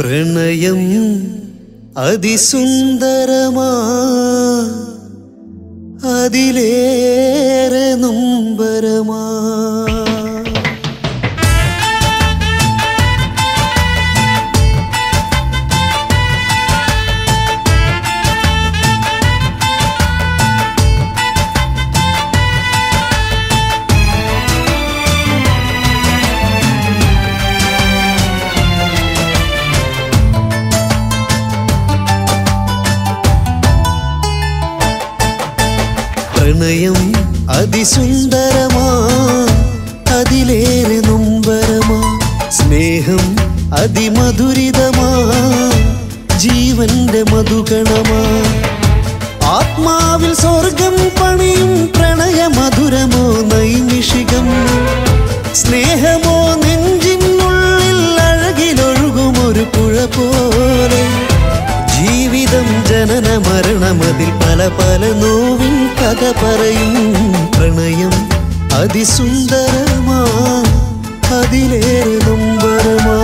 പ്രണയം അതിസുന്ദരമാ അതിലേറെ നൊമ്പരമാ പ്രണയം അതിസുന്ദരമാ അതിലേറെ നൊമ്പരമാ സ്നേഹം അതിമധുരിതമാ ജീവന്റെ മധുകണമാ ആത്മാവിൽ സ്വർഗം പണിയും പ്രണയ മധുരമോ നൈമിഷികം സ്നേഹമോ നെഞ്ചിനുള്ളിൽ അഴകിലൊഴുകുമൊരു പുഴ പോലെ ജീവിതം ജനന മരണമതിൽ പല പല നോവിൻ കഥ പറയും പ്രണയം അതിസുന്ദരമാ അതിലേറെ നൊമ്പരമാ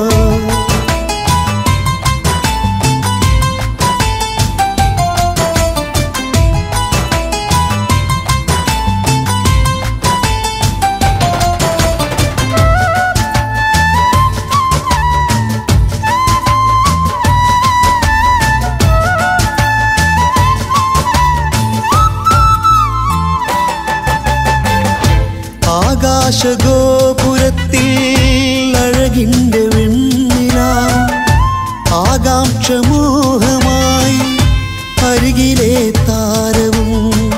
ആകാശഗോപുരത്തിൽ അഴകിന്റെ വെണ്ണില ആകാംക്ഷമോഹമായി അരികിലെ താരവും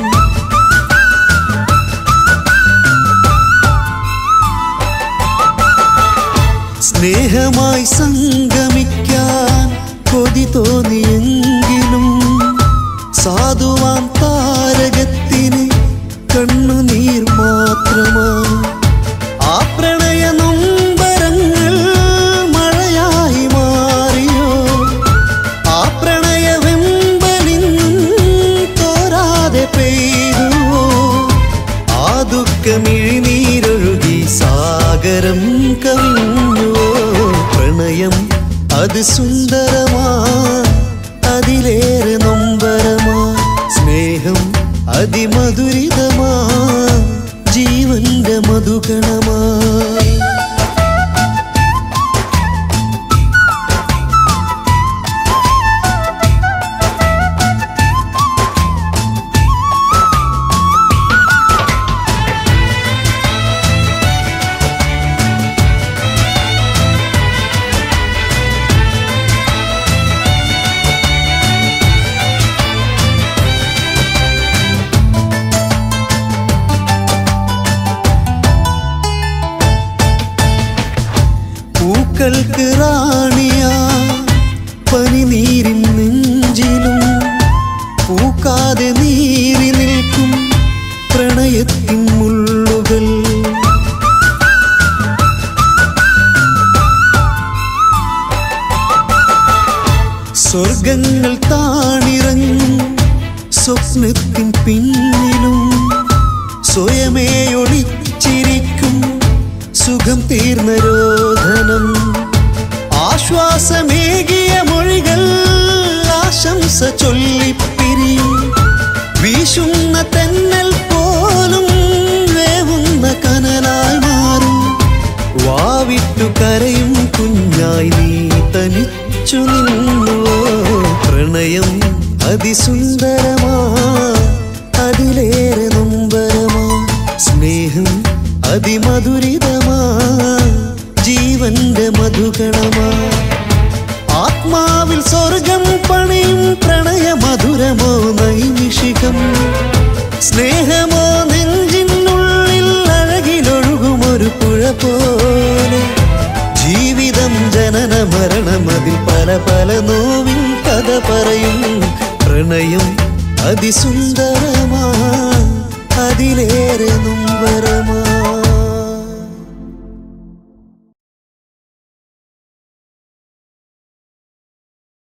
സ്നേഹമായി സംഗമിക്കാൻ കൊതി തോന്നിയെങ്കിലും സാധുവാം താരകത്തിന് കണ്ണുനീർ മാത്രമാ ആ പ്രണയ നൊമ്പരങ്ങൾ മഴയായി മാറിയോ ആ പ്രണയ വെമ്പലിന്നും തോരാതെ പെയ്തുവോ ആ ദുഃഖമിഴിനീരൊഴുകി സാഗരം കവിഞ്ഞുവോ പ്രണയം അതിസുന്ദരമാ അതിലേറെ നൊമ്പരമാ സ്നേഹം അതിമധുരിതമാ ജീവന്റെ മധുകണമാ പൂക്കൾക്ക് റാണിയാ പനിനീരിൻ നെഞ്ചിലും പൂക്കാതെ നീറി നിൽക്കും പ്രണയത്തിൻ മുള്ളുകൾ സ്വർഗങ്ങൾ താണിറങ്ങും സ്വപ്നത്തിൻ പിന്നിലും സ്വയമേ ഒളിച്ചിരിക്കും സുഖം തീർന്ന രോദനം ആശ്വാസമേകിയ മൊഴികൾ ആശംസ ചൊല്ലിപ്പിരിയും വീശുന്ന തെന്നൽ പോലും വേവുന്ന കനലായി മാറും വാവിട്ടു കരയും കുഞ്ഞായി നീ തനിച്ചു നിന്നുവോ പ്രണയം അതിസുന്ദരമാ അതിലേറെ നൊമ്പരമാ സ്നേഹം അതിമധുരിതമാ ജീവന്റെ മധുകണമാ ആത്മാവിൽ സ്വർഗം പണിയും പ്രണയ മധുരമോ നൈമിഷികം സ്നേഹമോ നെഞ്ചിനുള്ളിൽ അഴകിലൊഴുകുമൊരു പുഴ പോലെ ജീവിതം ജനന മരണമതിൽ പല പല നോവിൻ കഥ പറയും പ്രണയം അതിസുന്ദരമാ